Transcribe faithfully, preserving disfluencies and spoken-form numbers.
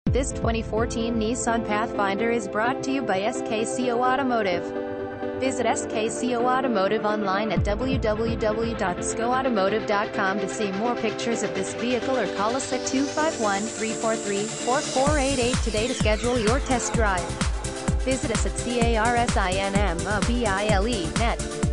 This twenty fourteen Nissan Pathfinder is brought to you by S K C O Automotive. Visit S K C O Automotive online at w w w dot s k o automotive dot com to see more pictures of this vehicle, or call us at two five one, three four three, four four eight eight today to schedule your test drive. Visit us at carsinmobile dot net.